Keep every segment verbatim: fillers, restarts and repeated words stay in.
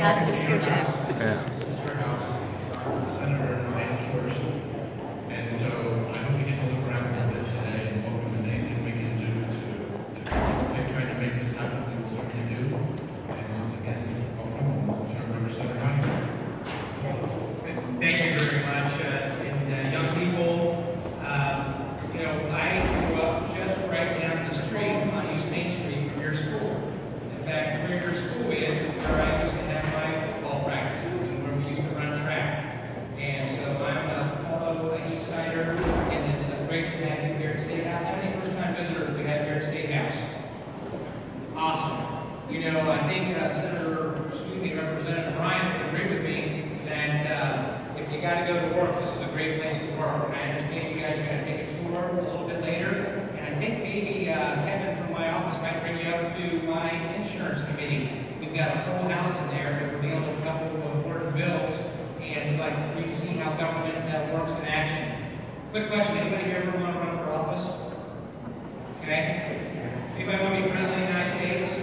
That's the school check. Yeah. Sister House, Senator Jay Hottinger. And so I hope we get to look around a little bit today and hopefully anything we can do to, to facilitate trying to make this happen, we will certainly do. And once again, welcome, I'll turn it over to Senator Hottinger. Thank you very much. Uh, and uh, young people, um, you know, I grew up just right down the street on East Main Street from your school. In fact, where your school is, where I used to have my football practices and where we used to run track. And so I'm a fellow East Sider, and it's uh, great to have you here at Statehouse. How many first-time visitors do we have here at Statehouse? Awesome. You know, I think uh, Senator, excuse me, Representative Ryan would agree with me that uh, if you got to go to work, this is a great place to work. And I understand you guys are going to take a tour a little bit later. And I think maybe uh, Kevin from my office might bring you up to my insurance committee. We've got a whole house in there that we're dealing with a couple of important bills. And we'd like for you to see how government uh, works in action. Quick question, anybody here ever want to run for office? Okay. Anybody want to be president of the United States?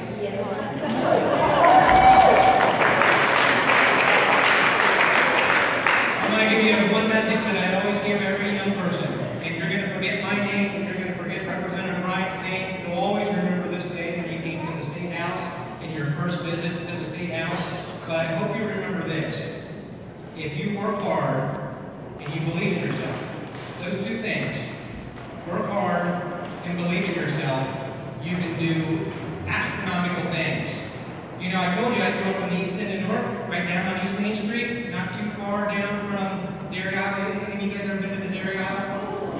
I'm going to give you one message that I always give every young person. If you're going to forget my name, if you're going to forget Representative Ryan's name, you'll always remember this day when you came to the State House in your first visit to the State House. But I hope you remember this. If you work hard and you believe in yourself, those two things, work hard and believe in yourself, you can do astronomical things. You know, I told you I grew up in East End of Newark, right down on East Main Street, not too far down from Dairy Isle. Any of you guys ever been to the Dairy Isle?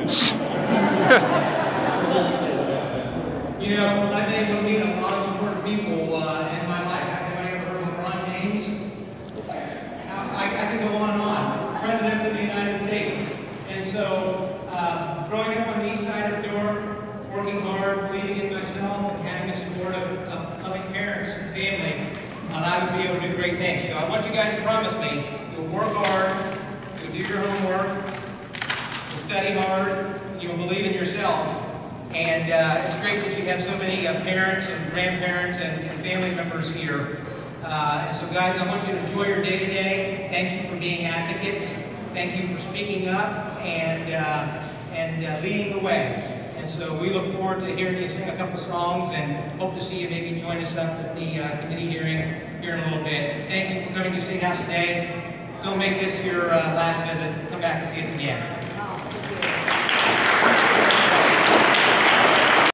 You know, I've been able to meet a lot of important people uh, in my life. Anybody ever heard of LeBron James? I, I can go on and on. Presidents of the United States. And so, uh, growing up on the east side of Newark, working hard, believing in myself, and having the support of, of loving parents and family allowed me to be able to do great things. So I want you guys to promise me you'll work hard, you'll do your homework, you'll study hard, you'll believe in yourself. And uh, it's great that you have so many uh, parents and grandparents and, and family members here. Uh, and so guys, I want you to enjoy your day today. Thank you for being advocates. Thank you for speaking up and, uh, and uh, leading the way. And so we look forward to hearing you sing a couple songs and hope to see you maybe join us up at the uh, committee hearing here in a little bit. Thank you for coming to State House today. Don't make this your uh, last visit. Come back and see us again.